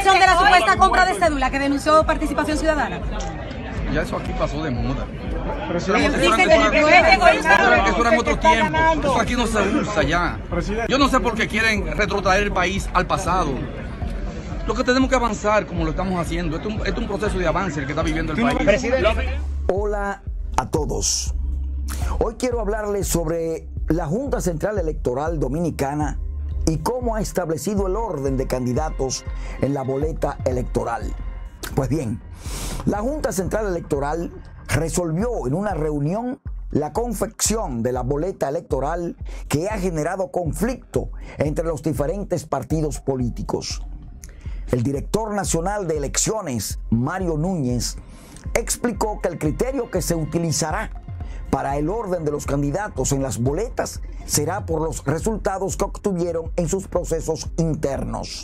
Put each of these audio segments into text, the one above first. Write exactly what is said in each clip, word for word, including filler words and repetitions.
investigación de la supuesta compra de cédula que denunció Participación Ciudadana? Ya eso aquí pasó de moda. Eso era en otro tiempo. Eso aquí no se usa ya. Yo no sé por qué quieren retrotraer el país al pasado. Lo que tenemos que avanzar como lo estamos haciendo. Esto es un, esto es un proceso de avance el que está viviendo el país. Hola a todos. Hoy quiero hablarles sobre la Junta Central Electoral Dominicana y cómo ha establecido el orden de candidatos en la boleta electoral. Pues bien, la Junta Central Electoral resolvió en una reunión la confección de la boleta electoral que ha generado conflicto entre los diferentes partidos políticos. El director nacional de elecciones, Mario Núñez, explicó que el criterio que se utilizará para el orden de los candidatos en las boletas será por los resultados que obtuvieron en sus procesos internos.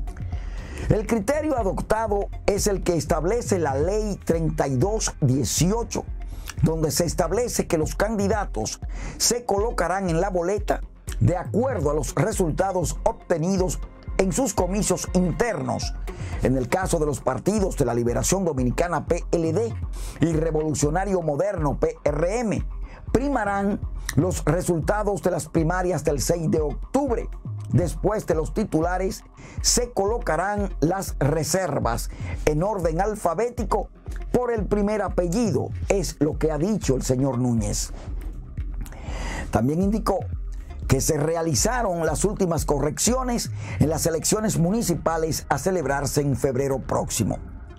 El criterio adoptado es el que establece la Ley treinta y dos dieciocho, donde se establece que los candidatos se colocarán en la boleta de acuerdo a los resultados obtenidos en sus comicios internos. En el caso de los partidos de la Liberación Dominicana P L D y Revolucionario Moderno P R M, primarán los resultados de las primarias del seis de octubre. Después de los titulares, se colocarán las reservas en orden alfabético por el primer apellido, es lo que ha dicho el señor Núñez. También indicó que se realizaron las últimas correcciones en las elecciones municipales a celebrarse en febrero próximo.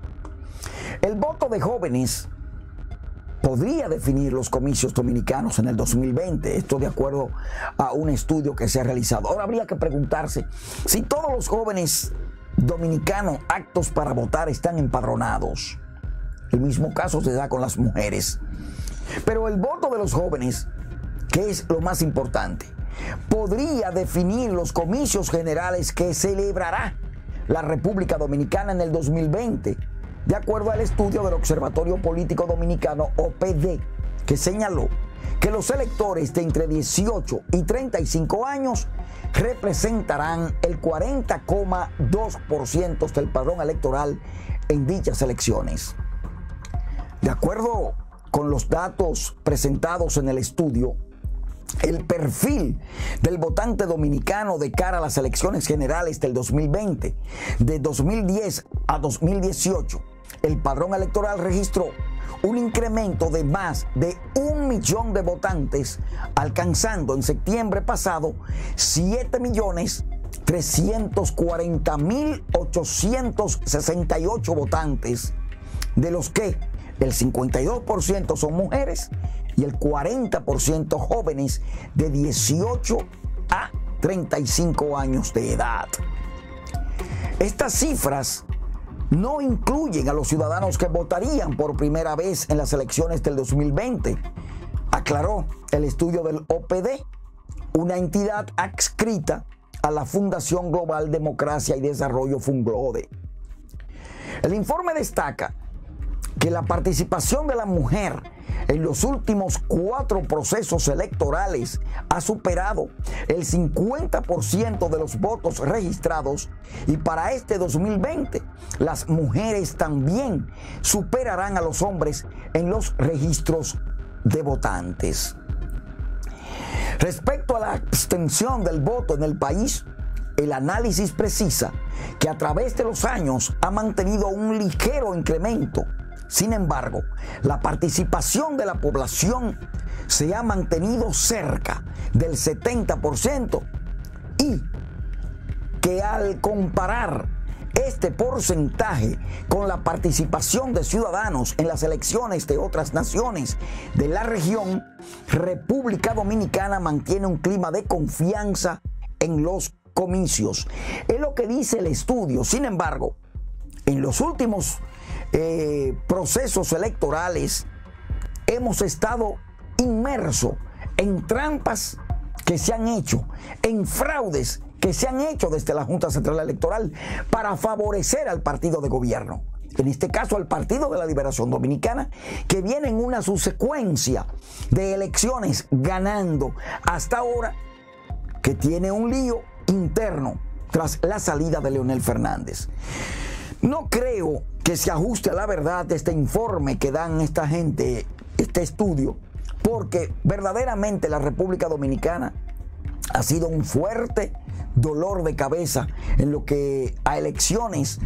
El voto de jóvenes podría definir los comicios dominicanos en el dos mil veinte, esto de acuerdo a un estudio que se ha realizado. Ahora habría que preguntarse si todos los jóvenes dominicanos aptos para votar están empadronados. El mismo caso se da con las mujeres. Pero el voto de los jóvenes, que es lo más importante, podría definir los comicios generales que celebrará la República Dominicana en el dos mil veinte, de acuerdo al estudio del Observatorio Político Dominicano, O P D, que señaló que los electores de entre dieciocho y treinta y cinco años representarán el cuarenta coma dos por ciento del padrón electoral en dichas elecciones. De acuerdo con los datos presentados en el estudio, el perfil del votante dominicano de cara a las elecciones generales del dos mil veinte, de dos mil diez a dos mil dieciocho, el padrón electoral registró un incremento de más de un millón de votantes, alcanzando en septiembre pasado siete millones trescientos cuarenta mil ochocientos sesenta y ocho votantes, de los que el cincuenta y dos por ciento son mujeres y el cuarenta por ciento jóvenes de dieciocho a treinta y cinco años de edad. Estas cifras no incluyen a los ciudadanos que votarían por primera vez en las elecciones del dos mil veinte, aclaró el estudio del O P D, una entidad adscrita a la Fundación Global Democracia y Desarrollo Funglode. El informe destaca que la participación de la mujer en los últimos cuatro procesos electorales ha superado el cincuenta por ciento de los votos registrados, y para este dos mil veinte las mujeres también superarán a los hombres en los registros de votantes. Respecto a la abstención del voto en el país, el análisis precisa que a través de los años ha mantenido un ligero incremento. Sin embargo, la participación de la población se ha mantenido cerca del setenta por ciento, y que al comparar este porcentaje con la participación de ciudadanos en las elecciones de otras naciones de la región, República Dominicana mantiene un clima de confianza en los comicios. Es lo que dice el estudio. Sin embargo, en los últimos eh, procesos electorales hemos estado inmersos en trampas que se han hecho, en fraudes que se han hecho desde la Junta Central Electoral para favorecer al partido de gobierno. En este caso al Partido de la Liberación Dominicana, que viene en una subsecuencia de elecciones ganando hasta ahora, que tiene un lío interno tras la salida de Leonel Fernández. No creo que se ajuste a la verdad este informe que dan esta gente, este estudio, porque verdaderamente la República Dominicana ha sido un fuerte dolor de cabeza en lo que a elecciones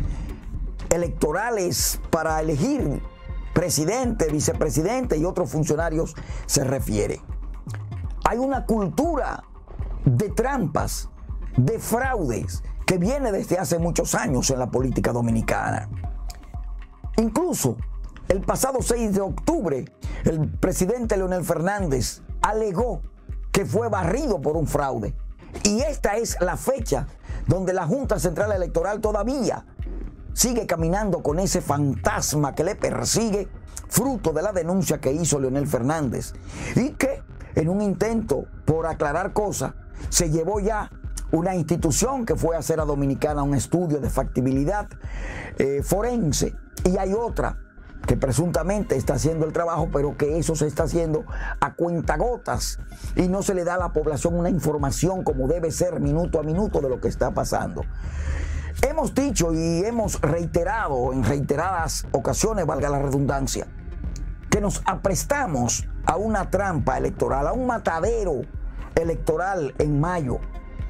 electorales para elegir presidente, vicepresidente y otros funcionarios se refiere. Hay una cultura de trampas, de fraudes, que viene desde hace muchos años en la política dominicana. Incluso el pasado seis de octubre, el presidente Leonel Fernández alegó que fue barrido por un fraude. Y esta es la fecha donde la Junta Central Electoral todavía sigue caminando con ese fantasma que le persigue, fruto de la denuncia que hizo Leonel Fernández. Y que en un intento por aclarar cosas, se llevó ya una institución que fue a hacer a Dominicana un estudio de factibilidad eh, forense, y hay otra que presuntamente está haciendo el trabajo, pero que eso se está haciendo a cuentagotas y no se le da a la población una información como debe ser minuto a minuto de lo que está pasando. Hemos dicho y hemos reiterado en reiteradas ocasiones, valga la redundancia, que nos aprestamos a una trampa electoral, a un matadero electoral en mayo.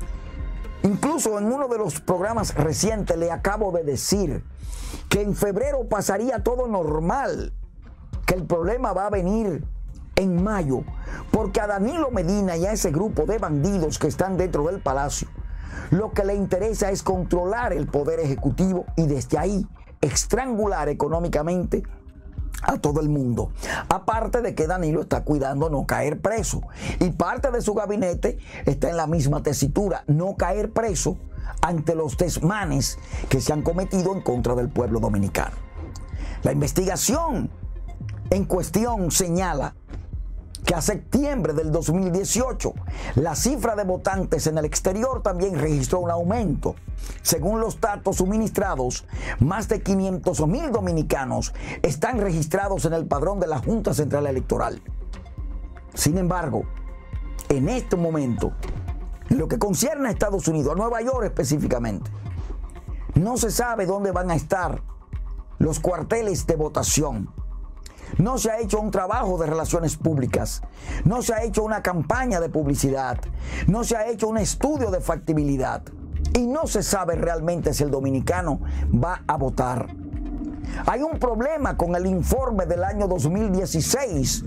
Incluso en uno de los programas recientes le acabo de decir que en febrero pasaría todo normal, que el problema va a venir en mayo, porque a Danilo Medina y a ese grupo de bandidos que están dentro del palacio, lo que le interesa es controlar el poder ejecutivo y desde ahí estrangular económicamente a todo el mundo. Aparte de que Danilo está cuidando no caer preso, y parte de su gabinete está en la misma tesitura, no caer preso ante los desmanes que se han cometido en contra del pueblo dominicano. La investigación en cuestión señala que a septiembre del dos mil dieciocho la cifra de votantes en el exterior también registró un aumento. Según los datos suministrados, más de quinientos mil dominicanos están registrados en el padrón de la Junta Central Electoral. Sin embargo, en este momento, en lo que concierne a Estados Unidos, a Nueva York específicamente, no se sabe dónde van a estar los cuarteles de votación. No se ha hecho un trabajo de relaciones públicas, no se ha hecho una campaña de publicidad, no se ha hecho un estudio de factibilidad y no se sabe realmente si el dominicano va a votar. Hay un problema con el informe del año dos mil dieciséis,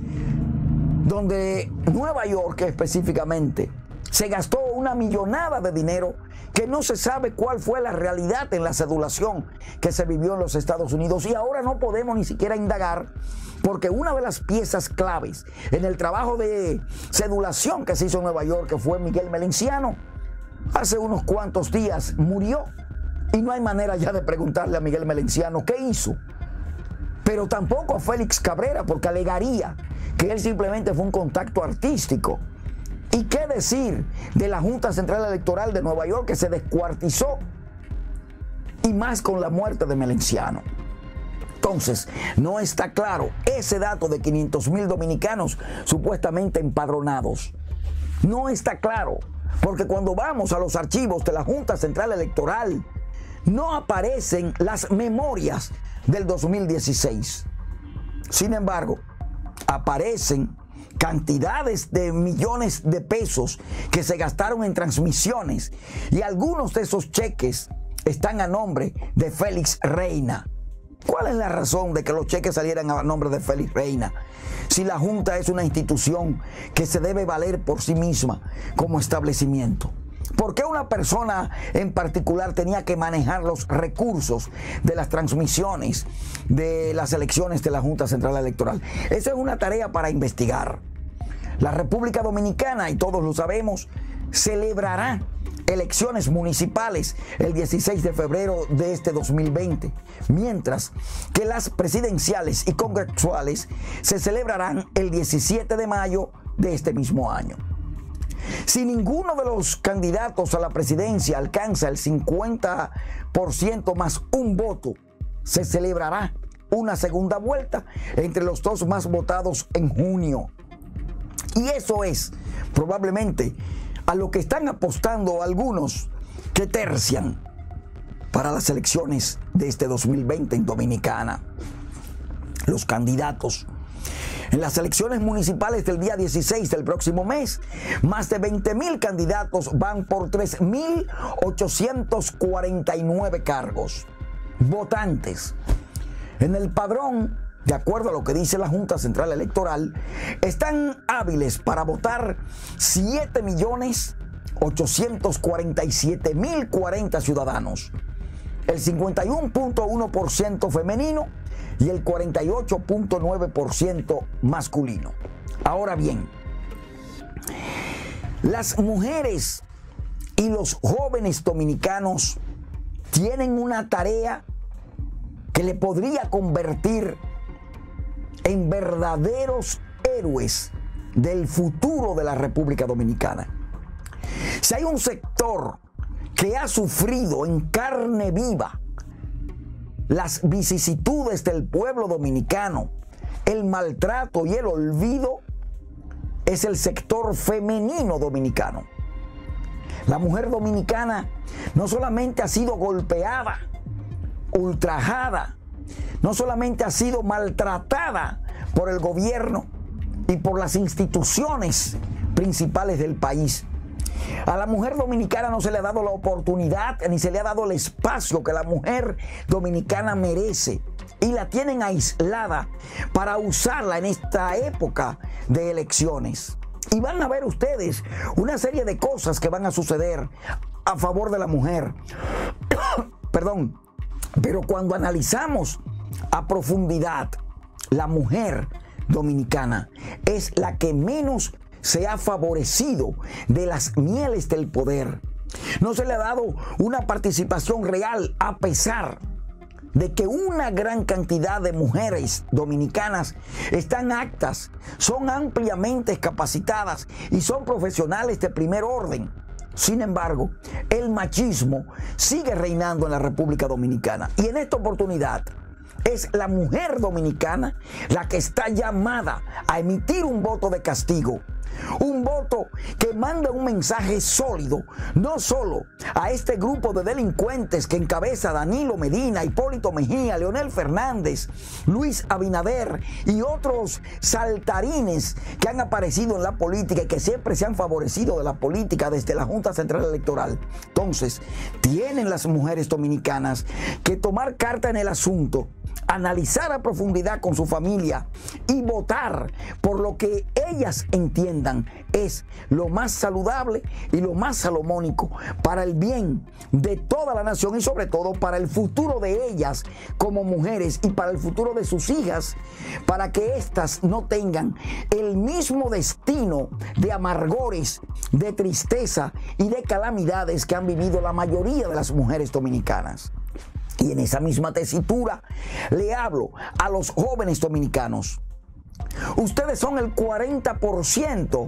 donde Nueva York específicamente se gastó una millonada de dinero que no se sabe cuál fue la realidad en la cedulación que se vivió en los Estados Unidos, y ahora no podemos ni siquiera indagar porque una de las piezas claves en el trabajo de cedulación que se hizo en Nueva York, que fue Miguel Melenciano, hace unos cuantos días murió y no hay manera ya de preguntarle a Miguel Melenciano qué hizo, pero tampoco a Félix Cabrera, porque alegaría que él simplemente fue un contacto artístico. ¿Y qué decir de la Junta Central Electoral de Nueva York, que se descuartizó, y más con la muerte de Melenciano? Entonces, no está claro ese dato de quinientos mil dominicanos supuestamente empadronados. No está claro, porque cuando vamos a los archivos de la Junta Central Electoral, no aparecen las memorias del dos mil dieciséis. Sin embargo, aparecen cantidades de millones de pesos que se gastaron en transmisiones, y algunos de esos cheques están a nombre de Félix Reina. ¿Cuál es la razón de que los cheques salieran a nombre de Félix Reina si la Junta es una institución que se debe valer por sí misma como establecimiento? ¿Por qué una persona en particular tenía que manejar los recursos de las transmisiones de las elecciones de la Junta Central Electoral? Esa es una tarea para investigar. La República Dominicana, y todos lo sabemos, celebrará elecciones municipales el dieciséis de febrero de este dos mil veinte, mientras que las presidenciales y congresuales se celebrarán el diecisiete de mayo de este mismo año. Si ninguno de los candidatos a la presidencia alcanza el cincuenta por ciento más un voto, se celebrará una segunda vuelta entre los dos más votados en junio. Y eso es probablemente a lo que están apostando algunos que tercian para las elecciones de este dos mil veinte en Dominicana. Los candidatos en las elecciones municipales del día dieciséis del próximo mes, más de veinte mil candidatos van por tres mil ochocientos cuarenta y nueve cargos. Votantes. En el padrón, de acuerdo a lo que dice la Junta Central Electoral, están hábiles para votar siete millones ochocientos cuarenta y siete mil cuarenta ciudadanos. El cincuenta y uno punto uno por ciento femenino y el cuarenta y ocho punto nueve por ciento masculino. Ahora bien, las mujeres y los jóvenes dominicanos tienen una tarea que le podría convertir en verdaderos héroes del futuro de la República Dominicana. Si hay un sector que ha sufrido en carne viva las vicisitudes del pueblo dominicano, el maltrato y el olvido, es el sector femenino dominicano. La mujer dominicana no solamente ha sido golpeada, ultrajada, no solamente ha sido maltratada por el gobierno y por las instituciones principales del país. A la mujer dominicana no se le ha dado la oportunidad ni se le ha dado el espacio que la mujer dominicana merece, y la tienen aislada para usarla en esta época de elecciones. Y van a ver ustedes una serie de cosas que van a suceder a favor de la mujer. Perdón, pero cuando analizamos a profundidad, la mujer dominicana es la que menos se ha favorecido de las mieles del poder. No se le ha dado una participación real, a pesar de que una gran cantidad de mujeres dominicanas están aptas, son ampliamente capacitadas y son profesionales de primer orden. Sin embargo, el machismo sigue reinando en la República Dominicana, y en esta oportunidad es la mujer dominicana la que está llamada a emitir un voto de castigo. Un voto que manda un mensaje sólido, no solo a este grupo de delincuentes que encabeza Danilo Medina, Hipólito Mejía, Leonel Fernández, Luis Abinader y otros saltarines que han aparecido en la política y que siempre se han favorecido de la política desde la Junta Central Electoral. Entonces, tienen las mujeres dominicanas que tomar carta en el asunto, analizar a profundidad con su familia y votar por lo que ellas entiendan es lo más saludable y lo más salomónico para el bien de toda la nación, y sobre todo para el futuro de ellas como mujeres y para el futuro de sus hijas, para que éstas no tengan el mismo destino de amargores, de tristeza y de calamidades que han vivido la mayoría de las mujeres dominicanas. Y en esa misma tesitura le hablo a los jóvenes dominicanos. Ustedes son el cuarenta por ciento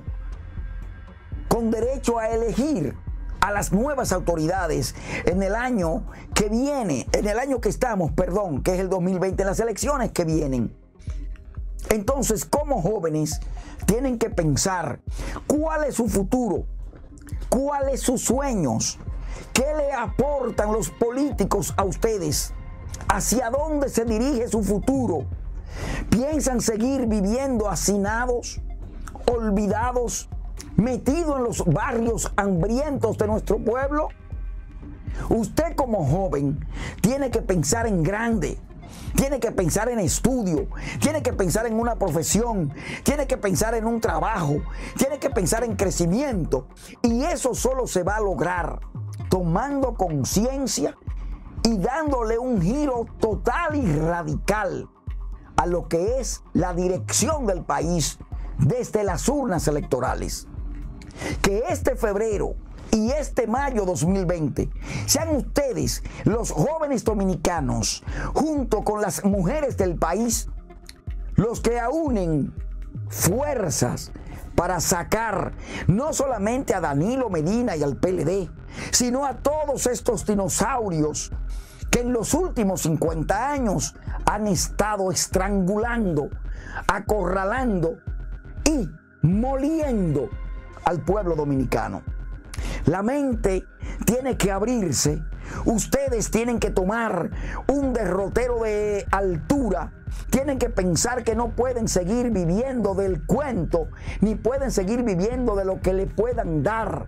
con derecho a elegir a las nuevas autoridades en el año que viene, en el año que estamos, perdón, que es el dos mil veinte, en las elecciones que vienen. Entonces, como jóvenes, tienen que pensar cuál es su futuro, cuáles sus sueños. ¿Qué le aportan los políticos a ustedes? ¿Hacia dónde se dirige su futuro? ¿Piensan seguir viviendo hacinados, olvidados, metidos en los barrios hambrientos de nuestro pueblo? Usted como joven tiene que pensar en grande. Tiene que pensar en estudio, tiene que pensar en una profesión, tiene que pensar en un trabajo, tiene que pensar en crecimiento. Y eso solo se va a lograr tomando conciencia y dándole un giro total y radical a lo que es la dirección del país desde las urnas electorales. Que este febrero y este mayo dos mil veinte sean ustedes, los jóvenes dominicanos, junto con las mujeres del país, los que aúnen fuerzas para sacar no solamente a Danilo Medina y al P L D, sino a todos estos dinosaurios que en los últimos cincuenta años han estado estrangulando, acorralando y moliendo al pueblo dominicano. La mente tiene que abrirse. Ustedes tienen que tomar un derrotero de altura. Tienen que pensar que no pueden seguir viviendo del cuento, ni pueden seguir viviendo de lo que le puedan dar.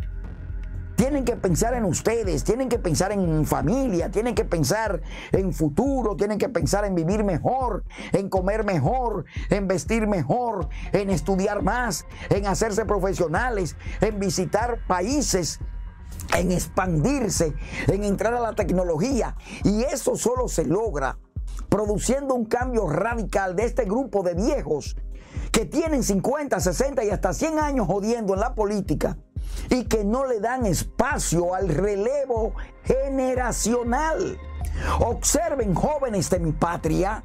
Tienen que pensar en ustedes, tienen que pensar en familia, tienen que pensar en futuro, tienen que pensar en vivir mejor, en comer mejor, en vestir mejor, en estudiar más, en hacerse profesionales, en visitar países, en expandirse, en entrar a la tecnología. Y eso solo se logra produciendo un cambio radical de este grupo de viejos que tienen cincuenta, sesenta y hasta cien años jodiendo en la política y que no le dan espacio al relevo generacional. Observen, jóvenes de mi patria,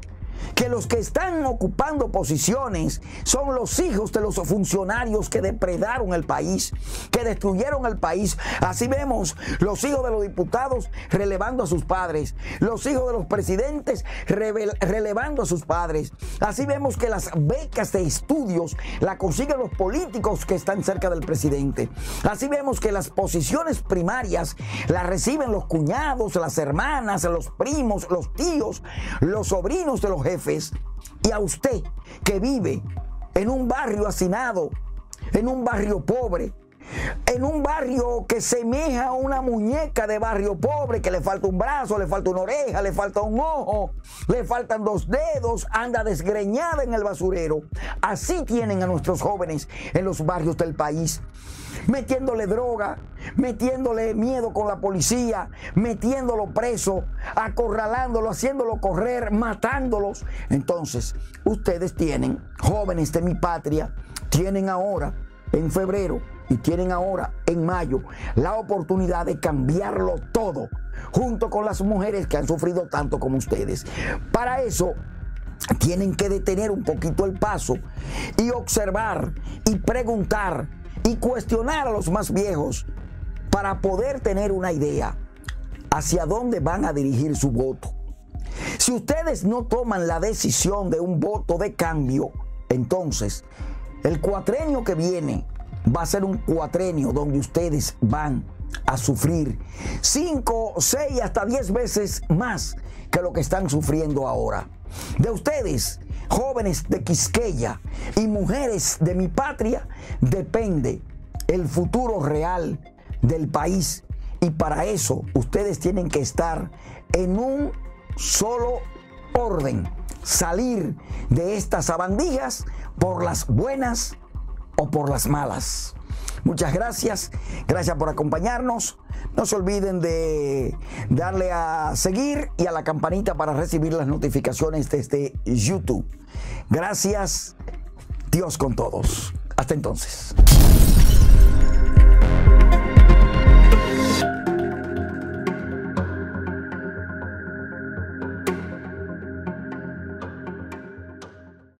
que los que están ocupando posiciones son los hijos de los funcionarios que depredaron el país, que destruyeron el país. Así vemos los hijos de los diputados relevando a sus padres, los hijos de los presidentes relevando a sus padres. Así vemos que las becas de estudios las consiguen los políticos que están cerca del presidente. Así vemos que las posiciones primarias las reciben los cuñados, las hermanas, los primos, los tíos, los sobrinos de los jefes. Y a usted que vive en un barrio hacinado, en un barrio pobre, en un barrio que semeja a una muñeca de barrio pobre, que le falta un brazo, le falta una oreja, le falta un ojo, le faltan dos dedos, anda desgreñada en el basurero. Así tienen a nuestros jóvenes en los barrios del país, metiéndole droga, metiéndole miedo con la policía, metiéndolo preso, acorralándolo, haciéndolo correr, matándolos. Entonces, ustedes tienen, jóvenes de mi patria, tienen ahora, en febrero, y tienen ahora, en mayo, la oportunidad de cambiarlo todo, junto con las mujeres que han sufrido tanto como ustedes. Para eso, tienen que detener un poquito el paso y observar y preguntar y cuestionar a los más viejos para poder tener una idea hacia dónde van a dirigir su voto. Si ustedes no toman la decisión de un voto de cambio, entonces el cuatrenio que viene va a ser un cuatrenio donde ustedes van a sufrir cinco, seis, hasta diez veces más que lo que están sufriendo ahora. De ustedes, jóvenes de Quisqueya y mujeres de mi patria, depende el futuro real del país. Y para eso ustedes tienen que estar en un solo orden. Salir de estas sabandijas por las buenas o por las malas. Muchas gracias. Gracias por acompañarnos. No se olviden de darle a seguir y a la campanita para recibir las notificaciones desde YouTube. Gracias. Dios con todos. Hasta entonces.